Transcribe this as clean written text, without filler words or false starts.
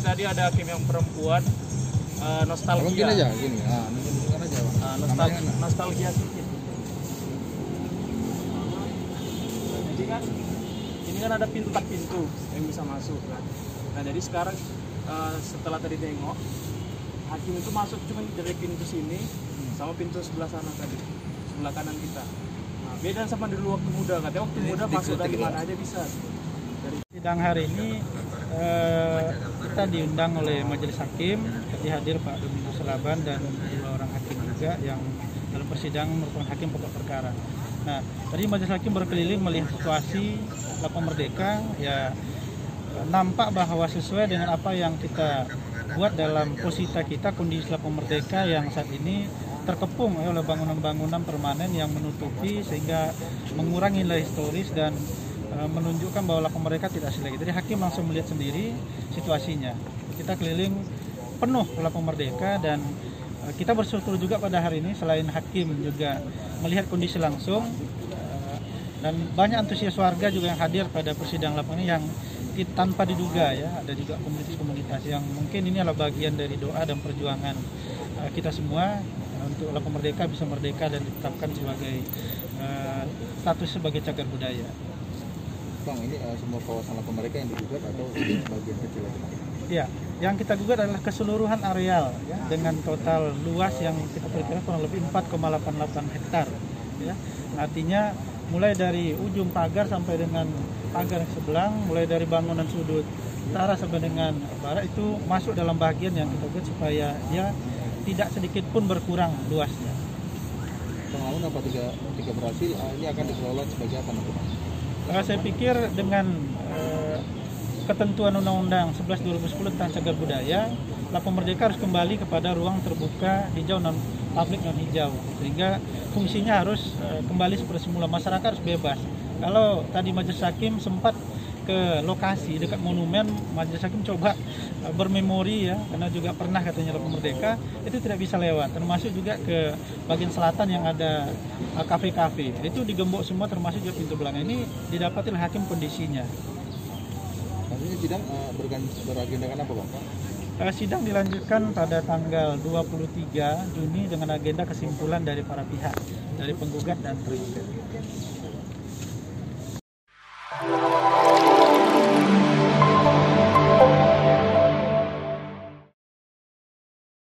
tadi ada hakim yang perempuan, nostalgia. Mungkin aja gini. Nunjukkan aja, Bang. Nostalgia sedikit. Jadi kan ini kan ada 4 pintu yang bisa masuk kan. Nah jadi sekarang setelah tadi tengok, hakim itu masuk cuma dari pintu sini sama pintu sebelah sana tadi, sebelah kanan kita. Nah, beda sama dulu waktu muda, katanya waktu muda masuk dari mana aja bisa. Dari sidang hari ini kita diundang oleh majelis hakim, tadi hadir Pak Dominus Selaban dan 2 orang hakim juga yang dalam persidangan merupakan hakim pokok perkara. Nah, tadi majelis hakim berkeliling melihat situasi Lapang Merdeka, ya nampak bahwa sesuai dengan apa yang kita buat dalam posita kita, kondisi Lapang Merdeka yang saat ini terkepung oleh bangunan-bangunan permanen yang menutupi sehingga mengurangi nilai historis dan menunjukkan bahwa Lapang Merdeka tidak asli lagi. Jadi hakim langsung melihat sendiri situasinya. Kita keliling penuh Lapang Merdeka dan kita bersyukur juga pada hari ini selain hakim juga melihat kondisi langsung dan banyak antusias warga juga yang hadir pada persidangan Lapang ini yang tanpa diduga ya, ada juga komunitas-komunitas yang mungkin ini adalah bagian dari doa dan perjuangan kita semua untuk Lapang Merdeka bisa merdeka dan ditetapkan sebagai status sebagai cagar budaya. Bang, ini semua kawasan Lapang Merdeka yang digugat atau bagian kecil aja? Ya, yang kita gugat adalah keseluruhan areal ya, dengan total luas yang kita perkirakan kurang lebih 4,88 hektar. Ya. Artinya mulai dari ujung pagar sampai dengan pagar sebelah, mulai dari bangunan sudut utara sampai dengan barat itu masuk dalam bagian yang kita gugat supaya dia tidak sedikit pun berkurang luasnya. Namun apa tiga berhasil, ini akan dikelola sebagai apa nanti? Saya pikir dengan ketentuan Undang-Undang 11 2010 tentang cagar budaya, Lapang Merdeka harus kembali kepada ruang terbuka hijau non publik non hijau, sehingga fungsinya harus kembali seperti semula, masyarakat harus bebas. Kalau tadi majelis hakim sempat ke lokasi dekat monumen, majelis hakim coba bermemori ya, karena juga pernah katanya Lapang Merdeka itu tidak bisa lewat, termasuk juga ke bagian selatan yang ada kafe-kafe, itu digembok semua termasuk juga pintu belakang. Ini didapati oleh hakim kondisinya. Maksudnya sidang beragendakan apa, Bang? Sidang dilanjutkan pada tanggal 23 Juni dengan agenda kesimpulan dari para pihak, dari penggugat dan tergugat.